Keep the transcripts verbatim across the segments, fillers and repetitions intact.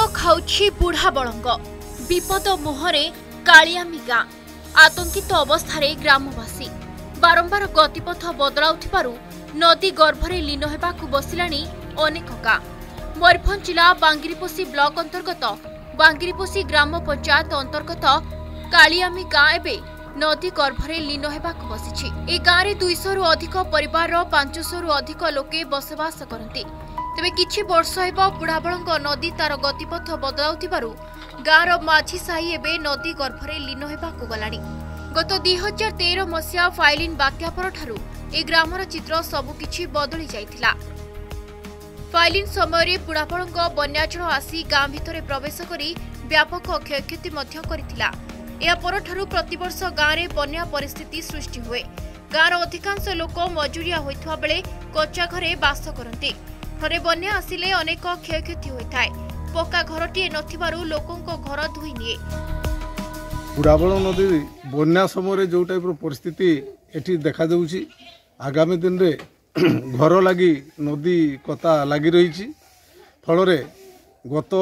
खाउछि बुढ़ा बलंग विपद मुहरे कालियामी गाँ आतंकित अवस्थारे ग्रामवासी बारंबार गतिपथ बदलाउथिबारु नदी गर्भरे लीन हेबाकु बसिलाणी अनेक गाँ। मयूरभंज जिला बांगिरिपोषी ब्लॉक अंतर्गत बांगिरिपोषी ग्राम पंचायत अंतर्गत कालियामी गाँ एबे नदी गर्भरे लीन हेबाकु बसिछि। ए गाँ रे दुईश रु अधिक परिवार पांचश रु अधिक लोके बसवास करती। तेबे किछि वर्ष हेबा बुढ़ाबलंग नदी तार गतिपथ बदलाउथिबारु गाँर माझी साही एबे नदी गर्भरे लीन हेबाकु गलाणी। गत दुई हजार तेरह मसीहा फाइलिन बात्या परठारु ए ग्रामर चित्र सबुकिछि बदली जाइथिला। फाइलिन समय बुढ़ाबलंग बन्याजल आसी गाँ भितरे प्रवेश करी व्यापक क्षयक्षति मध्य करिथिला। या परठारु प्रतिवर्ष गाँव में बन्या परिस्थिति सृष्टि हुए। गाँर अधिकांश लोक मजुरिया होइथवा बेले कच्चा घरे बास करती। थरे बन्या आसिले अनेक क्षयक्षति होइथाय। पक्का घरटीए नथिबारु लोकंको घर धुई निए। बुढ़ाबल नदी बन्या समय जो टाइप परिस्थिति एठी देखा जाउछि आगामी दिन रे घर लगी नदी कता लगी रही फल गत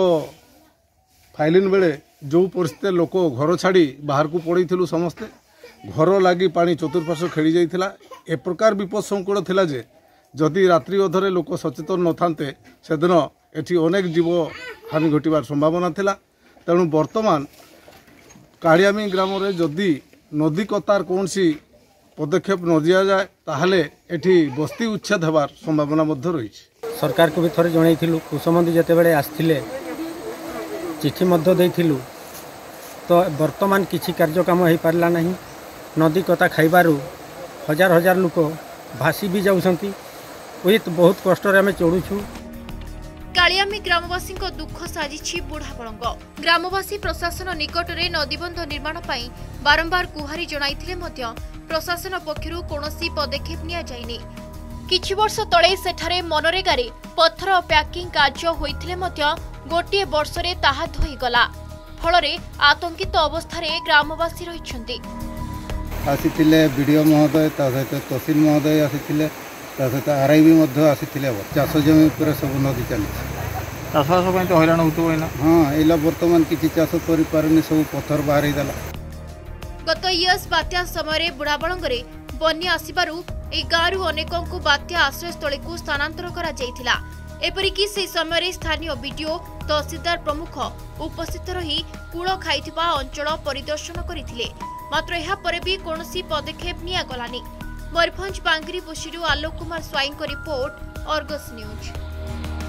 फाइलिन बेले जो परिस्थिति लोक घर छाड़ी बाहर को पड़े समस्ते घर लगी पानी चतुर्पार्श्व खेली जाइथिला। ए प्रकार विपद संकुल थिला जे जदि रात्रि अधरे लोक सचेतन न थांते सेदिन एठी अनेक जीव हानि घटिबार संभावना थिला। तेणु वर्तमान कालियामी ग्राम रे जदि नदी कतार कौनसी पदक्षेप न दिया जाए ताहले एठी बस्ती उच्छेद होबार संभावना मध्य रही। सरकार को भी थोड़े जनइथिलु कुसुमंदी जेतेबेले आस्थिले चिठी मध्य देइथिलु तो वर्तमान किछि कार्यक्रम हो पारला नहीं। नदी कता खाइबारु हजार हजार लोक भासी भी जाउछंती। ओइत बहुत कष्ट रे हमें चढ़ुछु। कालियामी ग्रामवासी दुख साजिछि बुढ़ाबलंग। ग्रामवासी प्रशासन निकट में नदीबंध निर्माण पाई बारंबार गुहारी जणाइथिले मध्य प्रशासन पक्षरु कोनोसी पदक्षेप निया जाइनि। किछि वर्ष तळे सेठारे मनरेगारे पत्थर पैकिंग कार्य होइथिले मध्य गोटे वर्ष रे ताहा धोई गला। फलरे आतंकित अवस्थारे ग्रामवासी रहिछन्ति। आसीथिले वीडियो महोदय ता सहित तहसील महोदय आसीथिले ता सहित आरआईबी मध्ये आसीथिले। चाष जमी पर सब नदी चली चाष सब तो हैरान होतो ना। हाँ एला वर्तमान किछि चाष करि पारनी सब पत्थर बाहरी देला। गत इयर्स बात्या समय बुढ़ाबलंगरे बन्या आसिबारु ए गाँरु अनेकंकु बात्या आश्रयस्थली को स्थानांतर करा जाइथिला। एपरिकी से समय स्थानीय बीडीओ तहसीलदार प्रमुख उपस्थित रही कूल खाइथिबा अंचल परिदर्शन करथिले। मात्र एहा परे भी कोनोसी पदक्षेप निया गलानी। मयूरभंज बांगिरिपोषीरु आलोक कुमार स्वाईं को रिपोर्ट, अर्गस न्यूज।